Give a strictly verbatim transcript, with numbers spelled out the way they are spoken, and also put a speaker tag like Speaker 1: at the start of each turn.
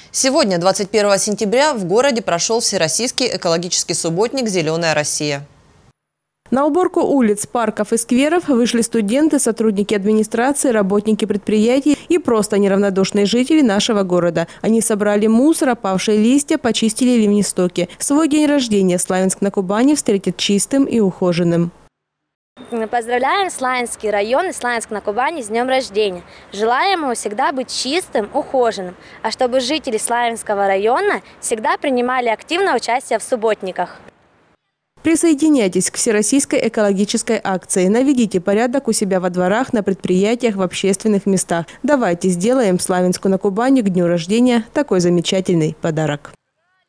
Speaker 1: Сегодня, двадцать первого сентября, в городе прошел всероссийский экологический субботник «Зеленая Россия».
Speaker 2: На уборку улиц, парков и скверов вышли студенты, сотрудники администрации, работники предприятий и просто неравнодушные жители нашего города. Они собрали мусор, опавшие листья, почистили ливнестоки. Свой день рождения Славянск на Кубани встретит чистым и ухоженным.
Speaker 3: Поздравляем Славянский район и Славянск на Кубани с днем рождения. Желаем ему всегда быть чистым, ухоженным. А чтобы жители Славянского района всегда принимали активное участие в субботниках.
Speaker 2: Присоединяйтесь к всероссийской экологической акции. Наведите порядок у себя во дворах, на предприятиях, в общественных местах. Давайте сделаем Славянску на Кубани к дню рождения такой замечательный подарок.